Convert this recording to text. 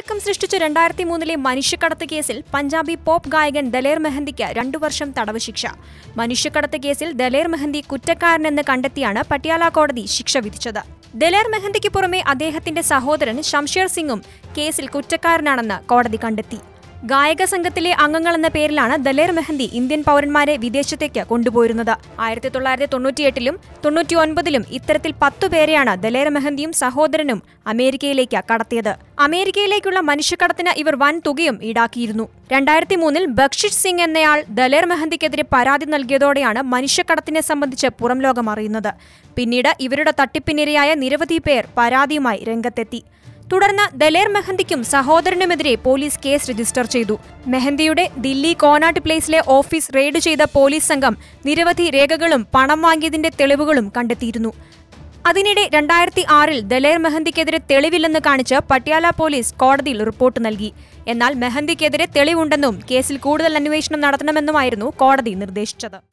കോളിളക്കം സൃഷ്ടിച്ച 2003 മനുഷ്യക്കടത്ത് കേസിൽ പഞ്ചാബി പോപ്പ് ഗായകൻ ദലേർ മെഹന്ദിക്ക് 2 വർഷം തടവ് ശിക്ഷ. മനുഷ്യക്കടത്ത് കേസിൽ ദലേർ മെഹന്ദി കുറ്റക്കാരനെന്ന് കണ്ടെത്തിയാണ് പട്യാല കോടതി ശിക്ഷ വിധിച്ചത്. ദലേർ മെഹന്ദിക്ക് പുറമെ അദ്ദേഹത്തിന്റെ സഹോദരൻ ഷംഷേർ സിംഗും കേസിൽ കുറ്റക്കാരനാണെന്ന് കോടതി കണ്ടെത്തി. ഗായക സംഘത്തിലെ അംഗങ്ങളെന്ന പേരിലാണ് ദലേർ മെഹന്ദി ഇന്ത്യൻ പൗരന്മാരെ വിദേശത്തേക്ക് കൊണ്ടുപോയിരുന്നത്. 1998ലും 99ലും ഇത്തരത്തിൽ 10 പേരെയാണ് ദലേർ മെഹന്ദിയും സഹോദരനും അമേരിക്കയിലേക്ക് കടത്തിയത്. അമേരിക്കയിലേക്കുള്ള മനുഷ്യക്കടത്തിന് ഇവർ വൻ തുകയും ഈടാക്കിയിരുന്നു. 2003ൽ ബക്ഷിഷ് സിംഗ് എന്നയാൾ ദലേർ മെഹന്ദിക്കെതിരെ പരാതി നൽകിയതോടെയാണ് മനുഷ്യക്കടത്തിനെ സംബന്ധിച്ച് പുറം ലോകം അറിയുന്നത്. പിന്നീട് ഇവരുടെ തട്ടിപ്പിനിരയായ നിരവധി പേർ പരാതിയുമായി രംഗത്തെത്തി. തുടർന്ന് ദലേർ മെഹന്ദിക്കും സഹോദരനുമെതിരെ പോലീസ് കേസ് രജിസ്റ്റർ ചെയ്തു. മെഹന്ദിയുടെ ദില്ലി കോനാട്ട് പ്ലേസിലെ ഓഫീസ് റെയ്ഡ് ചെയ്ത പോലീസ് സംഘം നിരവധി രേഖകളും പണം വാങ്ങിയതിന്റെ തെളിവുകളും കണ്ടെത്തിയിരുന്നു. അതിനിടെ 2006ൽ ദലേർ മെഹന്ദിക്കെതിരെ തെളിവില്ലെന്ന് കാണിച്ച് പട്യാല പോലീസ് കോടതിയിൽ റിപ്പോർട്ട് നൽകി. എന്നാൽ മെഹന്ദിക്കെതിരെ തെളിവുണ്ടെന്നും കേസിൽ കൂടുതൽ അന്വേഷണം നടത്തണമെന്നുമായിരുന്നു കോടതി നിർദ്ദേശിച്ചത്.